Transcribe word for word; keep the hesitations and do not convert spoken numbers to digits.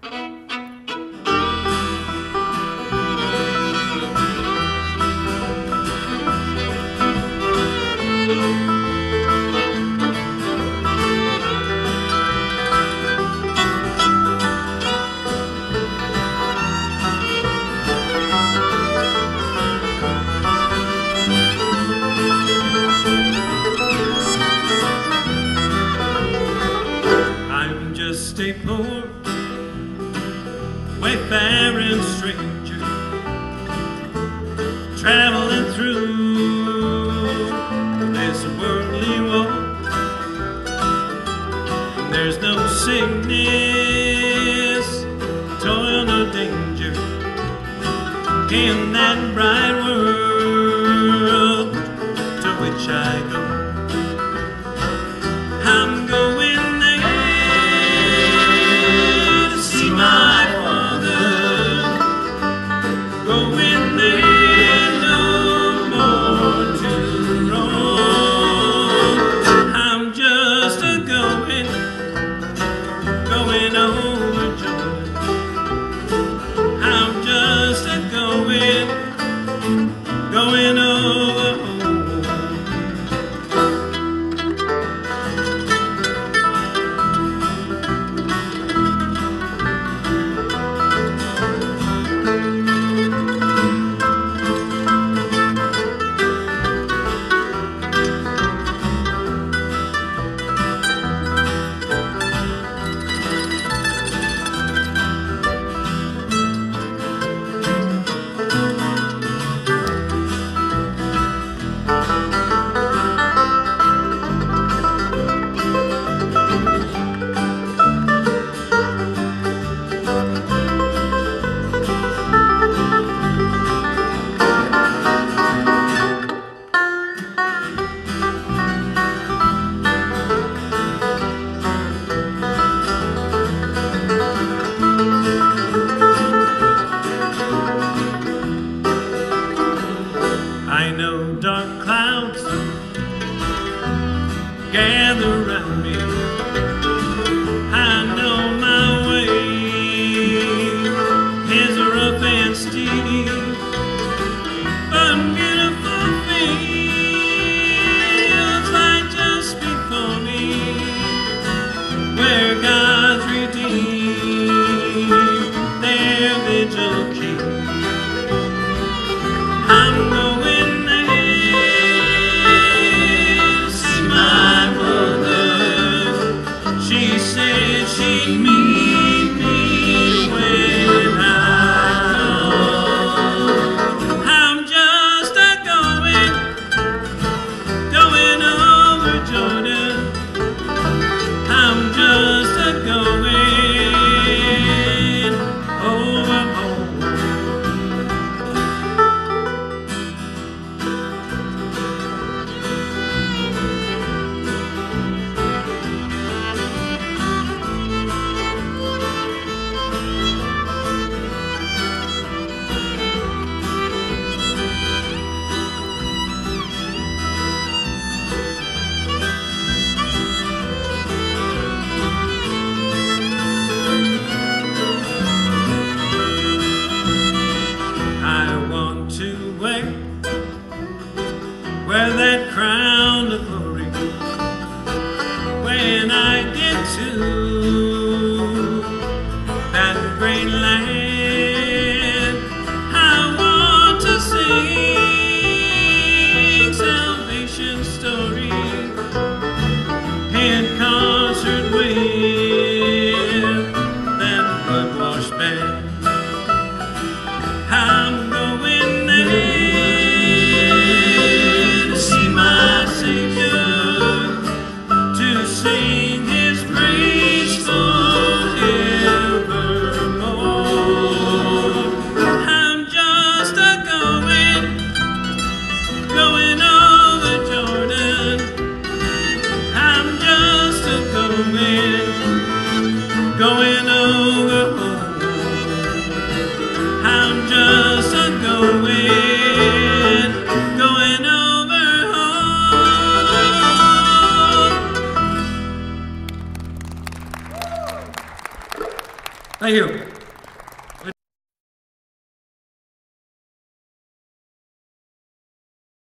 A poor wayfaring stranger traveling through this worldly world. There's no sickness, toil, no danger in that bright world to which I go. I'm going going over home. I know dark clouds gather around me. I know my way is rough and steep, but beautiful fields lie just before me, where God's redeemed their vigil keep. I'm going she'd meet me when I come. I'm just a going, going over Jordan. I'm just a going over home. Wear that crown of glory when I get to that great land. I want to sing salvation's story in concert with that blood-washed band. I'm going there sing his praise forevermore. I'm just a going, going over Jordan. I'm just a going, going over home. I'm just a going, going over. Thank you.